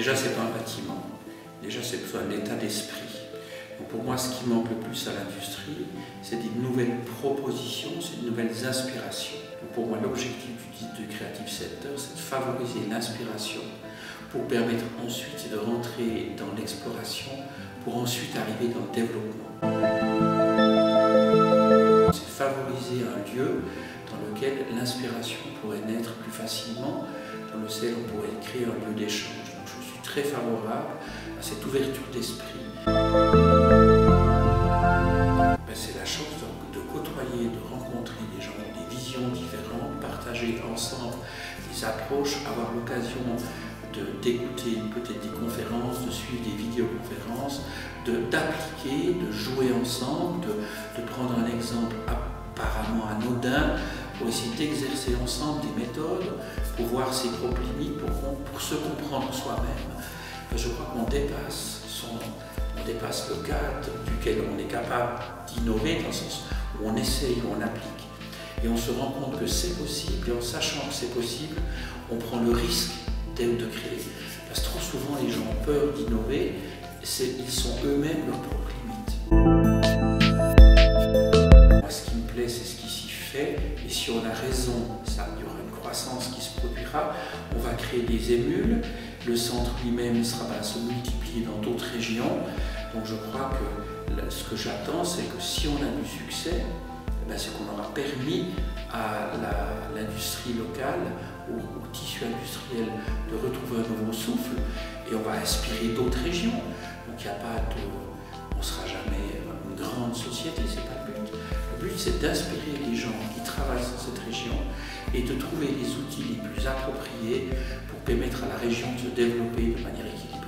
Déjà, ce n'est pas un bâtiment. Déjà, c'est plutôt un état d'esprit. Donc pour moi, ce qui manque le plus à l'industrie, c'est des nouvelles propositions, c'est de nouvelles inspirations. Donc pour moi, l'objectif du Creative Center, c'est de favoriser l'inspiration pour permettre ensuite de rentrer dans l'exploration, pour ensuite arriver dans le développement. C'est favoriser un lieu dans lequel l'inspiration pourrait naître plus facilement, dans lequel on pourrait créer un lieu d'échange. Donc je suis très favorable à cette ouverture d'esprit. C'est la chance de côtoyer, de rencontrer des gens avec des visions différentes, partager ensemble des approches, avoir l'occasion d'écouter peut-être des conférences, de suivre des vidéoconférences, d'appliquer, de jouer ensemble, de prendre un exemple apparemment anodin pour essayer d'exercer ensemble des méthodes pour voir ses propres limites, pour se comprendre soi-même. Je crois qu'on dépasse le cadre duquel on est capable d'innover, dans le sens où on essaye, où on applique. Et on se rend compte que c'est possible, et en sachant que c'est possible, on prend le risque de créer. Parce que trop souvent, les gens ont peur d'innover, ils sont eux-mêmes leurs propres limites. Moi, ce qui me plaît, c'est ce qui s'y fait, et si on a raison, il y aura une croissance qui se produira, on va créer des émules, le centre lui-même va se multiplier dans d'autres régions. Donc je crois que ce que j'attends, c'est que si on a du succès, c'est qu'on aura permis à l'industrie locale, au tissu industriel, de retrouver un nouveau souffle, et on va inspirer d'autres régions. Donc il n'y a pas on ne sera jamais une grande société, c'est pas le but. Le but, c'est d'inspirer les gens qui travaillent dans cette région et de trouver les outils les plus appropriés pour permettre à la région de se développer de manière équilibrée.